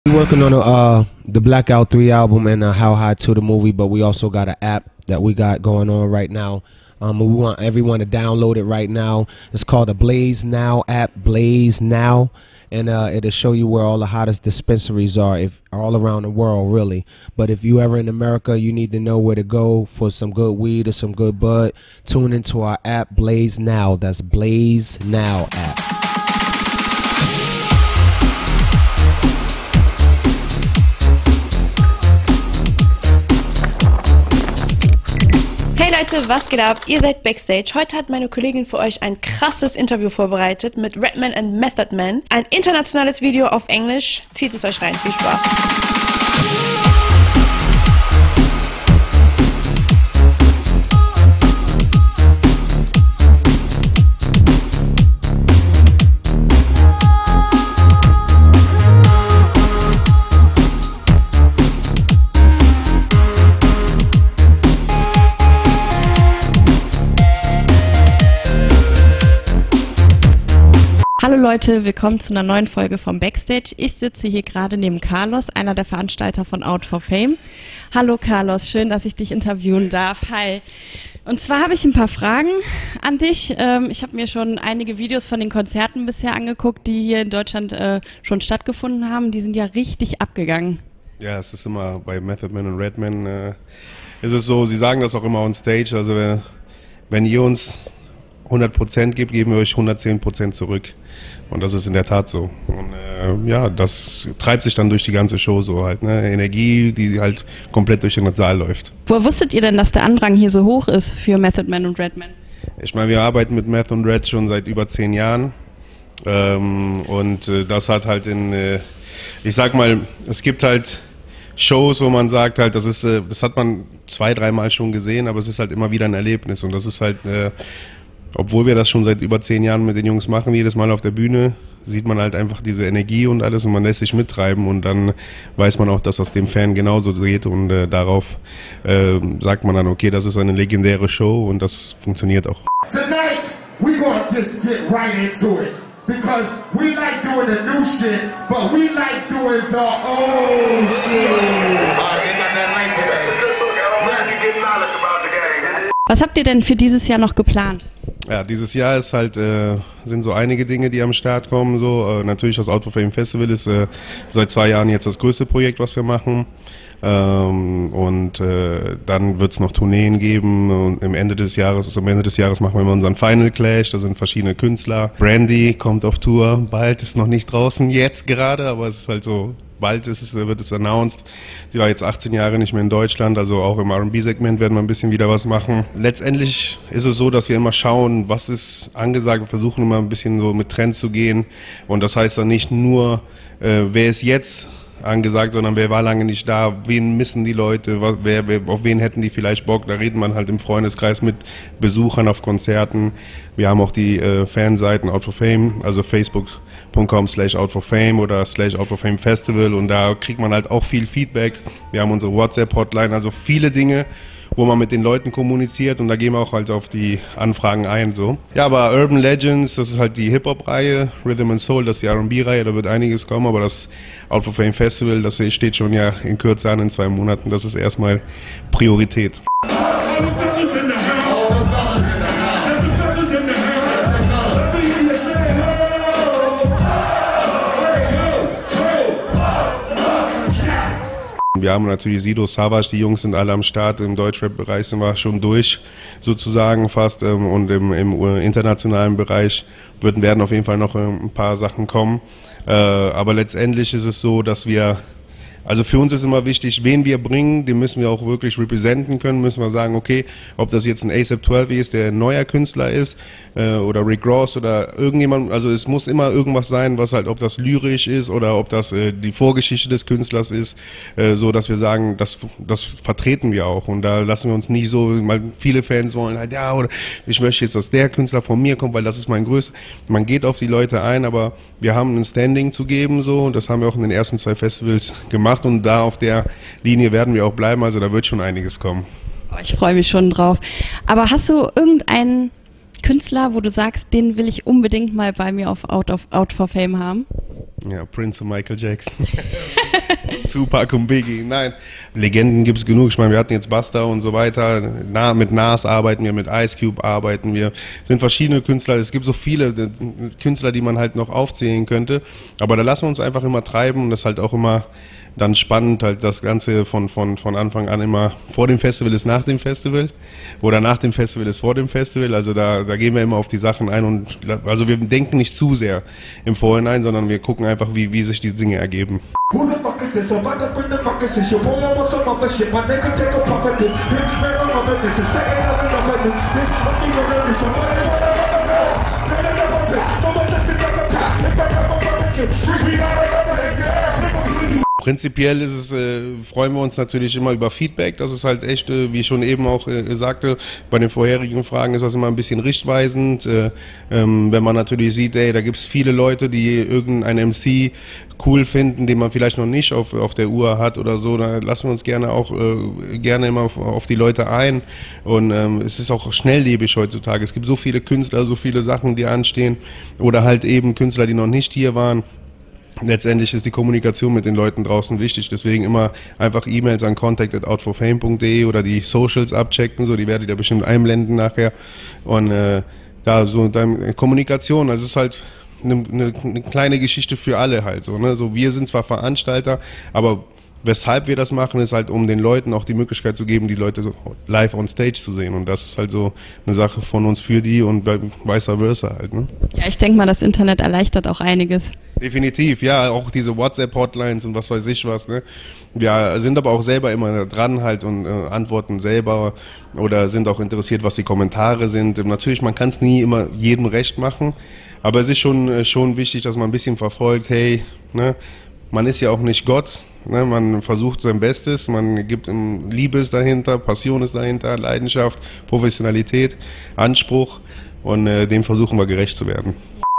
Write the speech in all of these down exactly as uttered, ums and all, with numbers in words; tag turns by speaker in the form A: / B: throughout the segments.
A: We're working on a, uh, the Blackout three album and uh, How High two the movie, but we also got an app that we got going on right now. Um, we want everyone to download it right now. It's called the Blaze Now app, Blaze Now, and uh, it'll show you where all the hottest dispensaries are, if all around the world, really. But if you ever in America, you need to know where to go for some good weed or some good bud. Tune into our app, Blaze Now. That's Blaze Now app.
B: Hey Leute, was geht ab? Ihr seid Backstage. Heute hat meine Kollegin für euch ein krasses Interview vorbereitet mit Redman and Method Man. Ein internationales Video auf Englisch. Zieht es euch rein. Viel Spaß.
C: Hallo Leute, willkommen zu einer neuen Folge vom Backstage. Ich sitze hier gerade neben Carlos, einer der Veranstalter von Out for Fame. Hallo Carlos, schön, dass ich dich interviewen darf. Hi. Und zwar habe ich ein paar Fragen an dich. Ich habe mir schon einige Videos von den Konzerten bisher angeguckt, die hier in Deutschland schon stattgefunden haben. Die sind ja richtig abgegangen.
D: Ja, es ist immer bei Method Man und Redman äh, ist es so, sie sagen das auch immer on stage, also wenn ihr uns hundert Prozent gibt, geben wir euch hundertzehn Prozent zurück. Und das ist in der Tat so. Und äh, ja, das treibt sich dann durch die ganze Show so halt, ne? Energie, die halt komplett durch den Saal läuft.
C: Woher wusstet ihr denn, dass der Andrang hier so hoch ist für Method Man und Redman?
D: Ich meine, wir arbeiten mit Meth und Red schon seit über zehn Jahren. Ähm, und äh, das hat halt in, äh, ich sag mal, es gibt halt Shows, wo man sagt halt, das ist, äh, das hat man zwei, dreimal schon gesehen, aber es ist halt immer wieder ein Erlebnis. Und das ist halt, äh, obwohl wir das schon seit über zehn Jahren mit den Jungs machen, jedes Mal auf der Bühne, sieht man halt einfach diese Energie und alles und man lässt sich mittreiben und dann weiß man auch, dass das dem Fan genauso geht und äh, darauf äh, sagt man dann, okay, das ist eine legendäre Show und das funktioniert auch.
E: Tonight, we gonna just get right into it because we like doing the new shit, but we like doing the old shit.
C: Was habt ihr denn für dieses Jahr noch geplant?
D: Ja, dieses Jahr ist halt, äh, sind so einige Dinge, die am Start kommen. So, äh, natürlich das Out for Fame Festival ist äh, seit zwei Jahren jetzt das größte Projekt, was wir machen. Ähm, und äh, dann wird es noch Tourneen geben und im Ende des Jahres, also am Ende des Jahres machen wir immer unseren Final Clash, da sind verschiedene Künstler. Brandy kommt auf Tour, bald, ist noch nicht draußen, jetzt gerade, aber es ist halt so, bald ist es, wird es announced. Sie war jetzt achtzehn Jahre nicht mehr in Deutschland, also auch im R and B-Segment werden wir ein bisschen wieder was machen. Letztendlich ist es so, dass wir immer schauen, was ist angesagt, wir versuchen immer ein bisschen so mit Trends zu gehen und das heißt dann nicht nur, äh, wer ist jetzt angesagt, sondern wer war lange nicht da, wen missen die Leute, wer, wer, auf wen hätten die vielleicht Bock, da redet man halt im Freundeskreis mit Besuchern auf Konzerten. Wir haben auch die äh, Fanseiten Out for Fame, also facebook punkt com slash out for fame oder slash out for fame festival und da kriegt man halt auch viel Feedback. Wir haben unsere WhatsApp-Hotline, also viele Dinge, wo man mit den Leuten kommuniziert und da gehen wir auch halt auf die Anfragen ein. So. Ja, aber Urban Legends, das ist halt die Hip-Hop-Reihe, Rhythm and Soul, das ist die R and B-Reihe, da wird einiges kommen, aber das Out for Fame Festival, das steht schon ja in Kürze an, in zwei Monaten, das ist erstmal Priorität. Wir haben natürlich Sido, Savage, die Jungs sind alle am Start, im Deutschrap-Bereich sind wir schon durch, sozusagen fast, und im, im internationalen Bereich werden, werden auf jeden Fall noch ein paar Sachen kommen. Aber letztendlich ist es so, dass wir, also für uns ist immer wichtig, wen wir bringen, den müssen wir auch wirklich representen können, müssen wir sagen, okay, ob das jetzt ein A$AP zwölf ist, der ein neuer Künstler ist, äh, oder Rick Ross oder irgendjemand, also es muss immer irgendwas sein, was halt, ob das lyrisch ist oder ob das äh, die Vorgeschichte des Künstlers ist, äh, so dass wir sagen, das, das vertreten wir auch und da lassen wir uns nicht so, weil viele Fans wollen halt, ja, oder ich möchte jetzt, dass der Künstler von mir kommt, weil das ist mein größter, man geht auf die Leute ein, aber wir haben ein Standing zu geben, so, und das haben wir auch in den ersten zwei Festivals gemacht. Und da auf der Linie werden wir auch bleiben, also da wird schon einiges kommen.
C: Oh, ich freue mich schon drauf. Aber hast du irgendeinen Künstler, wo du sagst, den will ich unbedingt mal bei mir auf Out, of, Out for Fame haben?
D: Ja, Prince und Michael Jackson. Tupac und Biggie. Nein, Legenden gibt es genug. Ich meine, wir hatten jetzt Busta und so weiter. Na, mit Nas arbeiten wir, mit Ice Cube arbeiten wir. Es sind verschiedene Künstler. Es gibt so viele Künstler, die man halt noch aufzählen könnte. Aber da lassen wir uns einfach immer treiben und das ist halt auch immer dann spannend, halt das Ganze von, von, von Anfang an immer vor dem Festival ist nach dem Festival oder nach dem Festival ist vor dem Festival. Also da, da gehen wir immer auf die Sachen ein und also wir denken nicht zu sehr im Vorhinein, sondern wir gucken einfach, wie, wie sich die Dinge ergeben. Prinzipiell ist es, äh, freuen wir uns natürlich immer über Feedback. Das ist halt echt, äh, wie ich schon eben auch äh, sagte, bei den vorherigen Fragen ist das immer ein bisschen richtweisend. Äh, ähm, wenn man natürlich sieht, ey, da gibt es viele Leute, die irgendeinen M C cool finden, den man vielleicht noch nicht auf, auf der Uhr hat oder so, dann lassen wir uns gerne auch äh, gerne immer auf, auf die Leute ein. Und ähm, es ist auch schnelllebig heutzutage. Es gibt so viele Künstler, so viele Sachen, die anstehen. Oder halt eben Künstler, die noch nicht hier waren. Letztendlich ist die Kommunikation mit den Leuten draußen wichtig, deswegen immer einfach E-Mails an contact at out for fame punkt de oder die Socials abchecken, so, die werde ich da bestimmt einblenden nachher und äh, da so dann Kommunikation, also es ist halt eine, eine, eine kleine Geschichte für alle halt so, ne, so wir sind zwar Veranstalter, aber weshalb wir das machen, ist halt, um den Leuten auch die Möglichkeit zu geben, die Leute so live on stage zu sehen. Und das ist halt so eine Sache von uns für die und vice versa halt. Ne?
C: Ja, ich denke mal, das Internet erleichtert auch einiges.
D: Definitiv, ja, auch diese WhatsApp-Hotlines und was weiß ich was. Ne? Wir sind aber auch selber immer dran halt und äh, antworten selber oder sind auch interessiert, was die Kommentare sind. Natürlich, man kann es nie immer jedem recht machen, aber es ist schon, äh, schon wichtig, dass man ein bisschen verfolgt, hey, ne? Man ist ja auch nicht Gott, ne? Man versucht sein Bestes, man gibt um, Liebe ist dahinter, Passion ist dahinter, Leidenschaft, Professionalität, Anspruch und äh, dem versuchen wir gerecht zu werden.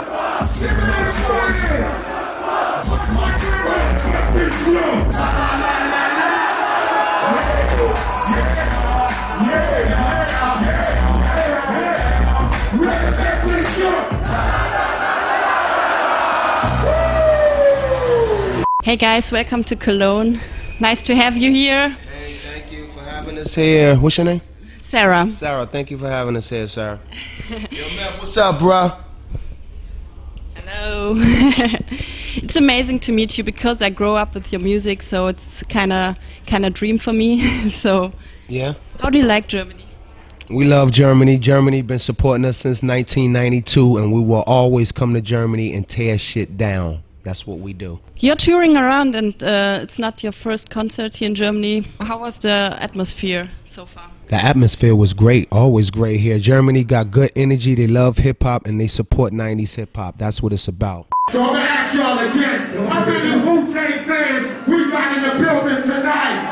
C: Hey guys, welcome to Cologne. Nice to have you here.
A: Hey, thank you for having us here. What's your name?
C: Sarah.
A: Sarah, thank you for having us here, Sarah. Yo, Matt, what's up, bruh?
C: Hello. It's amazing to meet you because I grew up with your music, so it's kind of kind of dream for me. So,
A: yeah.
C: How do you like Germany?
A: We love Germany. Germany been supporting us since nineteen ninety-two, and we will always come to Germany and tear shit down. That's what we do.
C: You're touring around, and uh, it's not your first concert here in Germany. How was the atmosphere so far?
A: The atmosphere was great, always great here. Germany got good energy. They love hip hop and they support nineties hip hop. That's what it's about.
E: So I'm gonna ask y'all again. How many Wu-Tang fans we got in the building tonight?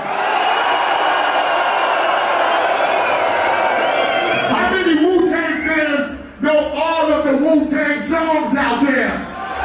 E: How many Wu-Tang fans know all of the Wu-Tang songs out there?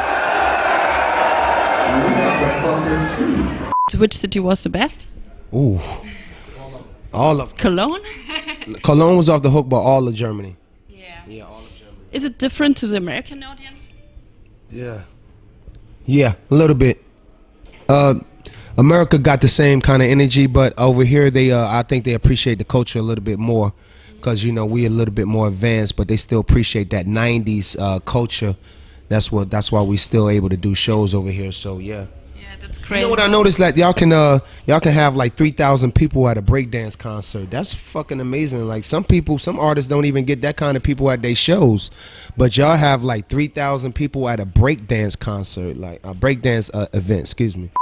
E: We got the fucking see.
C: Which city was the best?
A: Ooh. All of
C: Cologne?
A: Cologne was off the hook, but all of Germany.
C: Yeah.
A: Yeah, all of Germany.
C: Is it different to the American audience?
A: Yeah. Yeah, a little bit. Uh, America got the same kind of energy, but over here, they uh, I think they appreciate the culture a little bit more, because you know we a little bit more advanced, but they still appreciate that nineties uh, culture. That's what. That's why we still able to do shows over here. So yeah.
C: Yeah, that's crazy.
A: You know what I noticed? Like y'all can uh y'all can have like three thousand people at a breakdance concert. That's fucking amazing. Like some people, some artists don't even get that kind of people at their shows, but y'all have like three thousand people at a breakdance concert, like a breakdance uh, event. Excuse me.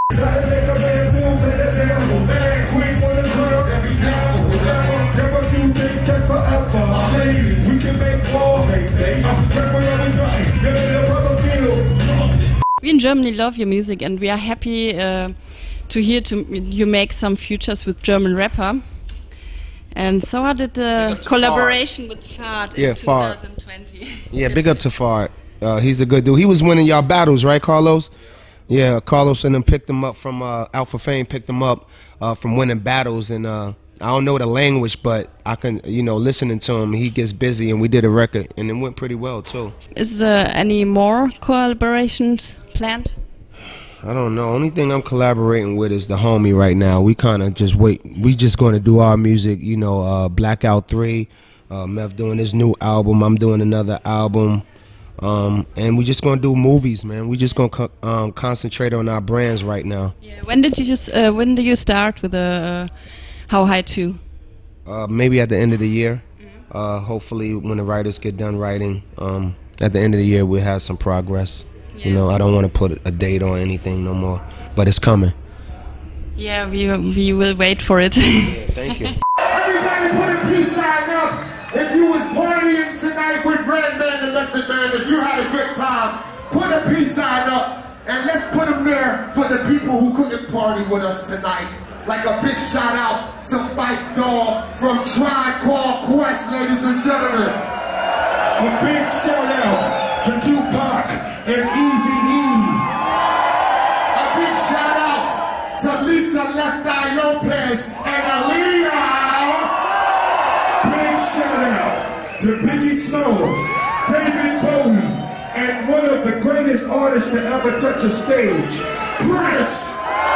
C: We in Germany love your music, and we are happy uh, to hear to you make some features with German rapper. And so how did the collaboration with Fahrt
A: Yeah,
C: in
A: Fahrt.
C: twenty twenty?
A: Yeah, big up to Fard. Uh, he's a good dude. He was winning y'all battles, right, Carlos? Yeah, Carlos and them picked him up from uh, Alpha Fame, picked him up uh, from winning battles, and uh, I don't know the language, but I can, you know, listening to him, he gets busy, and we did a record, and it went pretty well too.
C: Is there any more collaborations planned?
A: I don't know. Only thing I'm collaborating with is the homie right now. We kind of just wait. We just going to do our music, you know, uh, Blackout three, uh, Meth doing his new album, I'm doing another album, um, and we just going to do movies, man. We just going to co um, concentrate on our brands right now.
C: Yeah. When did you just, uh, when did you start with the uh, How High two?
A: Uh, maybe at the end of the year. Mm-hmm. uh, hopefully when the writers get done writing, um, at the end of the year we'll have some progress. Yeah. You know, I don't want to put a date on anything no more, but it's coming.
C: Yeah, we, we will wait for it.
A: Yeah, thank you.
E: Everybody put a peace sign up if you was partying tonight with Redman and Method Man. If you had a good time, put a peace sign up, and let's put them there for the people who couldn't party with us tonight. Like a big shout out to Fight Dog from Tribe Called Quest, ladies and gentlemen. A big shout out to Tupac and Eazy-E. A big shout out to Lisa Left Eye Lopez and Aaliyah. Big shout out to Biggie Smalls, David Bowie, and one of the greatest artists to ever touch a stage, Prince.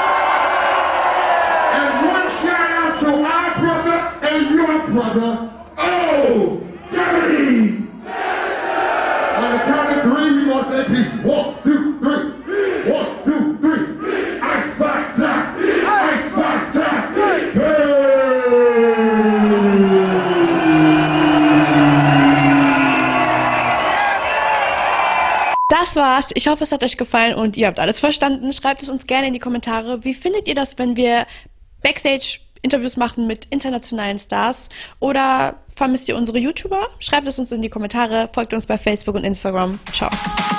E: To our brother and your brother, oh, Daddy! On the count of three, we gonna say peace. One, two, three. One, two, three. I fight that. I fight that.
B: Das war's. Ich hoffe, es hat euch gefallen und ihr habt alles verstanden. Schreibt es uns gerne in die Kommentare. Wie findet ihr das, wenn wir Backstage Interviews machen mit internationalen Stars, oder vermisst ihr unsere YouTuber? Schreibt es uns in die Kommentare, folgt uns bei Facebook und Instagram. Ciao.